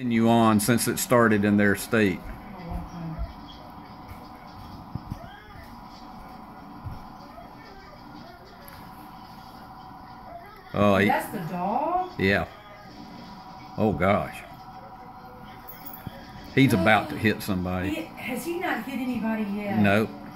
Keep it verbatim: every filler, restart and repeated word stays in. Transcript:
continue on since it started in their state. Oh, he, that's the dog? Yeah. Oh gosh. He's Hey, about to hit somebody. He, has he not hit anybody yet? Nope.